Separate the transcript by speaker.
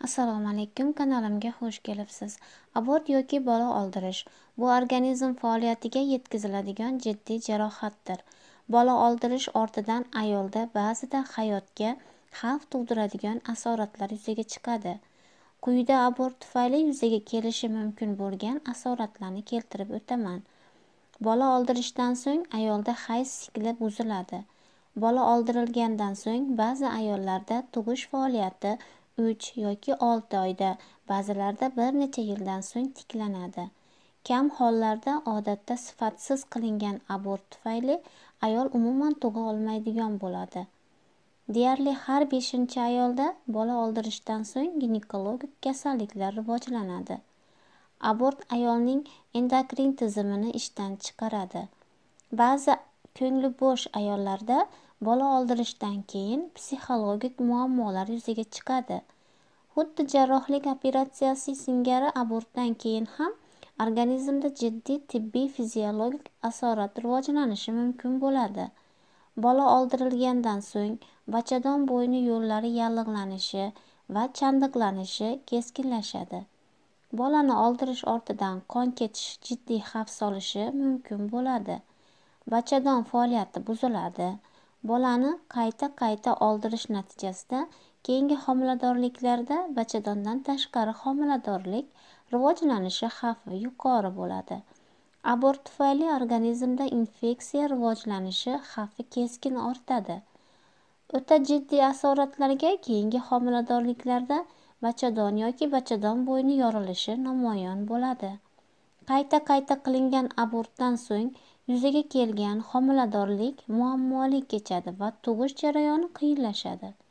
Speaker 1: Assalomu alaykum, kanalimga xush kelibsiz. Abort yoki bola oldirish bu organizm faoliyatiga yetkaziladigan jiddiy jarohatdir. Bola oldirish ortidan ayolda ba'zida hayotga xavf tug'diradigan asoratlar yuzaga chiqadi. Quyida abort tufayli yuzaga kelishi mumkin bo'lgan asoratlarni keltirib o'taman. Bola oldirishdan so'ng ayolda hayz sikli buziladi. Bola oldirilgandan so'ng ba'zi ayollarda tug'ish faoliyati 3 yoki 6 oyda, ba'zilarda bir necha yildan so'ng tiklanadi. Kam hollarda odatda sifatsiz qilingan abort tufayli ayol umuman tug'a olmaydigan bo'ladi. Deyarli har 5-ayolda bola oldirishdan so'ng ginekologik kasalliklar rivojlanadi. Abort ayolning endokrin tizimini ishdan chiqaradi. Ba'zi ko'ngli bo'sh ayollarda bola oldirishdan keyin psixologik muammolar yuzaga chiqadi. Xuddi jarrohlik operatsiyasi singari abortdan keyin ham organizmda jiddiy tibbiy fiziologik asorat rivojlanishi mumkin bo'ladi. Bola oldirilgandan so'ng bachadon bo'yni yo'llari yallig'lanishi va chandiqlanishi keskinlashadi. Bolani oldirish ortidan qon ketish jiddiy xavf solishi mumkin bo'ladi. Bachadon faoliyati buziladi. Bolani qayta oldirish natijasida keyingi homiladorliklarda bachadondan tashqari homiladorlik rivojlanishi xavfi yuqori bo'ladi. Abort tufayli organizmda infeksiya rivojlanishi xavfi keskin ortadi. O'ta jiddiy asoratlarga keyingi homiladorliklarda bachadon yoki bachadon bo'yni yorilishi namoyon bo'ladi. Qayta qilingan abortdan so'ng yuzaga kelgan homiladorlik muammoli kechadi va tug'ish jarayoni qiyinlashadi.